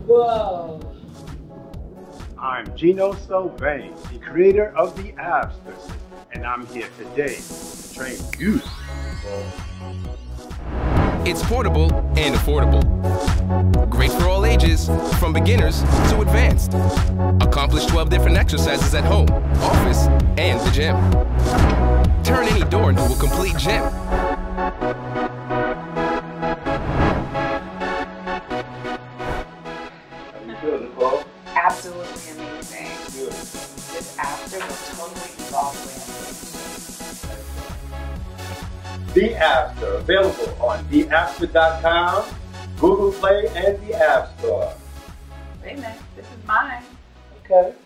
Whoa. I'm Gino Sylvain, the creator of the Abster System, and I'm here today to train you. It's portable and affordable. Great for all ages, from beginners to advanced. Accomplish 12 different exercises at home, office, and the gym. Turn any door into a complete gym. How you feel, Nicole? Absolutely amazing. Good. This Abster will totally evolve the way The Abster, available on theabster.com, Google Play, and the App Store. Wait a minute, this is mine. Okay.